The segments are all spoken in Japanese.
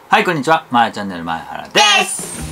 はい、こんにちは。まやチャンネル前原です。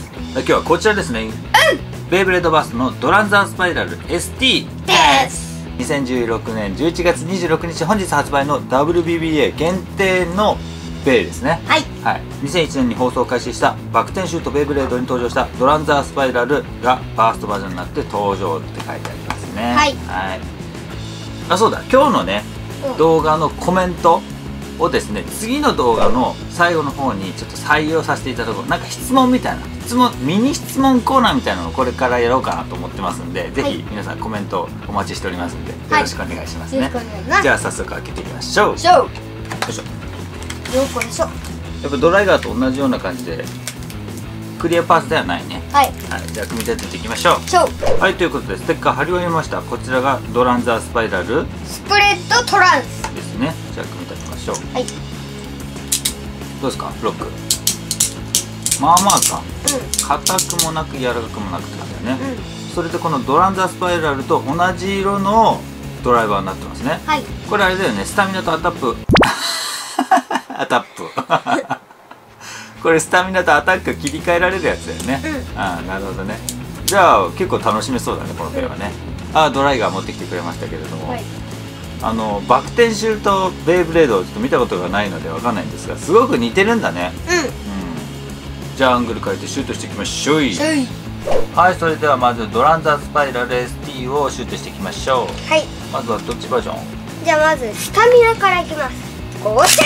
今日はこちらですね。ベイブレードバーストのドランザースパイラル ST です。2016年11月26日本日発売の WBBA 限定のベイですね。はい。2001年に放送を開始したバク転シュートベイブレードに登場したドランザースパイラルがバーストバージョンになって登場って書いてありますね。はい。あ、そうだ。今日のね、動画のコメントをですね、次の動画の最後の方にちょっと採用させていただこう。なんか質問みたいなミニ質問コーナーみたいなのをこれからやろうかなと思ってますんで、ぜひ皆さんコメントお待ちしておりますんで、よろしくお願いしますね。じゃあ早速開けていきましょう。よいしょ。よいしょ。やっぱドライガーと同じような感じでクリアパーツではないね。はい、じゃあ組み立てていきましょう。はい、ということでステッカー貼り終えました。こちらがドランザースパイラルスプレッドトランスですね。じゃあ組み立てましょう。はい、どうですかロック。まあまあか、硬くもなく柔らかくもなくって感じだね。それでこのドランザースパイラルと同じ色のドライバーになってますね。はい、これあれだよね、スタミナとアタップアタップこれスタミナとアタック切り替えられるやつだよね。ああ、なるほどね。じゃあ結構楽しめそうだね、このペアはね。ああ、ドライガー持ってきてくれましたけれども、バク転シュートベイブレードをちょっと見たことがないのでわかんないんですが、すごく似てるんだね。じゃあアングル変えてシュートしていきましょう。はい、それではまずドランザースパイラル ST をシュートしていきましょう。はい、まずはどっちバージョン？ じゃあまずスタミナからいきます。こうして、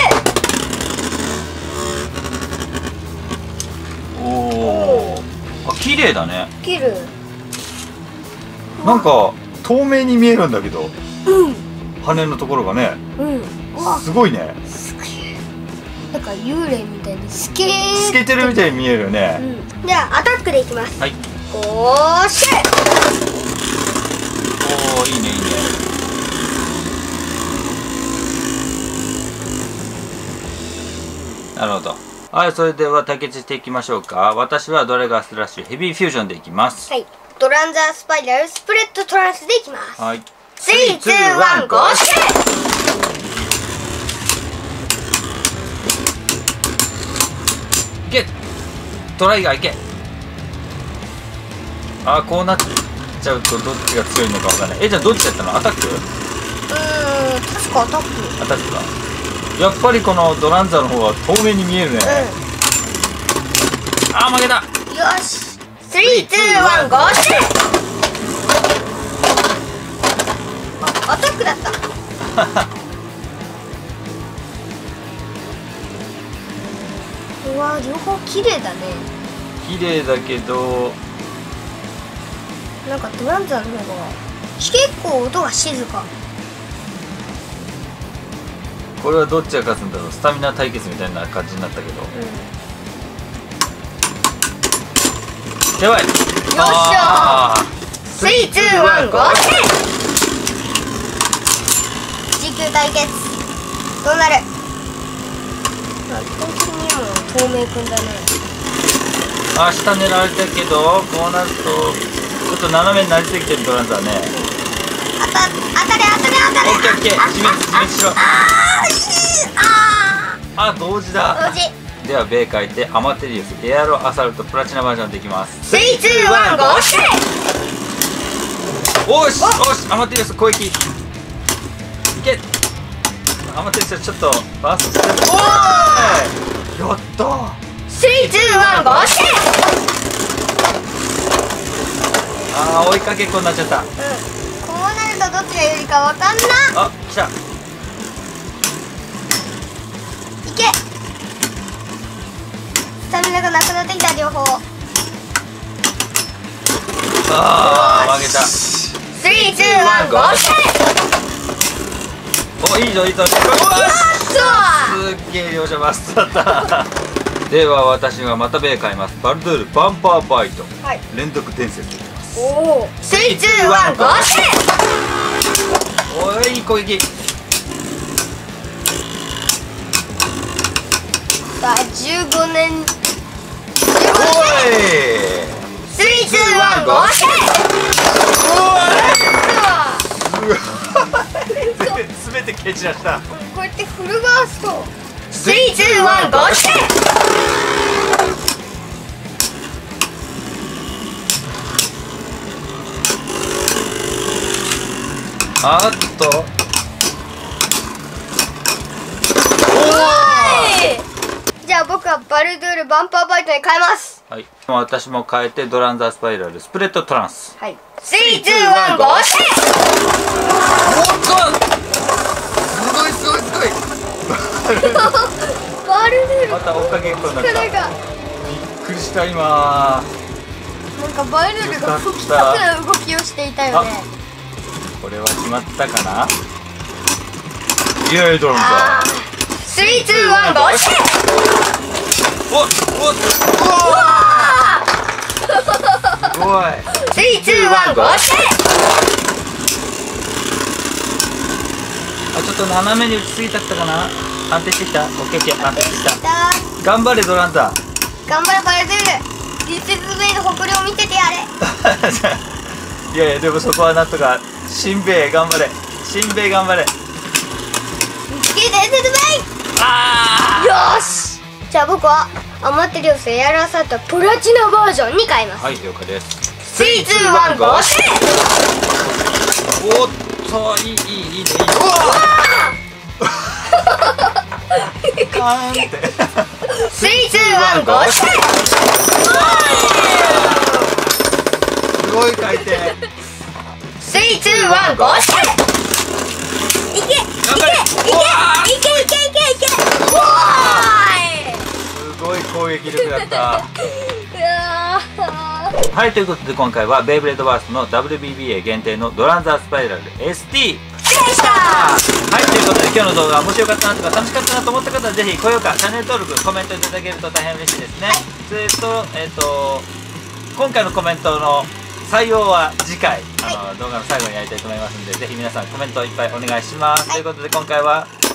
おお、あ、綺麗だね。 切る。 なんか透明に見えるんだけど、羽のところがね、すごいね。 なんか幽霊みたいに透けてるみたいに見えるよね。 じゃあアタックでいきます。はい、こうして、 おお、いいねいいね。なるほど。はい、それでは対決していきましょうか。私はドライガースラッシュヘビーフュージョンでいきます。 はい、ドランザースパイラルスプレッドトランスでいきます。はい、3、2、1、ゴーして。 いけ、ドライガーいけ。あー、こうなっちゃうとどっちが強いのかわかんない。じゃあどっちやったの？アタック？ 確かアタック。 アタックか。やっぱりこのドランザの方は透明に見えるね。あー、負けた。 よし、3、2、1、ゴーして。アタックだったうわ、両方綺麗だね。 綺麗だけど、 なんかドランザーの方が結構音が静か。 これはどっちが勝つんだろう。スタミナ対決みたいな感じになったけど、やばい。よっしゃー。3、2、1、ゴーして。持久対決どうなる？基本的には透明くんだね。 あ、下狙われたけど、こうなるとちょっと斜めになりすぎてるドランザーね。 当たれ。 オッケーオッケー、自滅しろ。あ、同時だ。ではベイ書いてアマテリウスエアロアサルトプラチナバージョンでいきます。 3、2、1、ゴーして。 おし、アマテリウス攻撃いけ。アマテリウスちょっとバーストしてる。おーい、やった。 3、2、1、ゴーして。 あー、追いかけっこになっちゃった。 こうなるとどっちが有利かわかんな。 あ、来た。 いけ。スタミナがなくなってきた、両方。 あー、負けた。 3、2、1、ゴーして。 お、いいぞいいぞ。すっげえ両者バストだったでは私はまたベイ買います。バルドゥールバンパーバイト、連続伝説でいきます。 おお、3、2、1、ゴーして。 おい、いい攻撃。 さあ、15年。 おい、 3、2、1、ゴーして。 すべて蹴散らした。 こうやってフルバースト。3、2、1、ゴーして。 あっと、 じゃあ僕はバルドゥールバンパーバイトに変えます。 はい、私も変えてドランザースパイラルスプレッドトランス。 はい、3、2、1、ゴー！ すごいすごいすごいバルドゥールまた追っかけっこになった。びっがくりした今。 なんかバルドゥールが不規則な動きをしていたよね。 これは決まったかな。イエーイドランザー。 3、2、1、ゴー！ おっおっうわすごい。 3、2、1、ゴー！ あ、ちょっと斜めに打ちすぎたったかな。安定してきた。オッケーオッケー、安定してきた。頑張れドランザー。 頑張れバルドゥール。ディスズベイの誇りを見ててやれ。 いやいや、でもそこはなんとか。しんべヱ頑張れ。しんべヱ頑張れ。 ディスズベイ。 あよーし。じゃあ僕はアマテリオスエアラーサートプラチナバージョンに変えます。 はい、了解です。 3、2、1、ゴー！ おっと、いいね、いいね。うわカーンって。 3、2、1、ゴー！ すごい回転。 3、2、1、ゴー！いけいけいけいけいけ。 すごい攻撃力だった。はい、ということで今回はベイブレードバースの WBBA 限定のドランザースパイラル ST でした。はい、ということで今日の動画面白かったなとか楽しかったなと思った方はぜひ高評価、チャンネル登録、コメントいただけると大変嬉しいですね。今回のコメントの採用は次回動画の最後にやりたいと思いますので、ぜひ皆さんコメントいっぱいお願いします。ということで今回は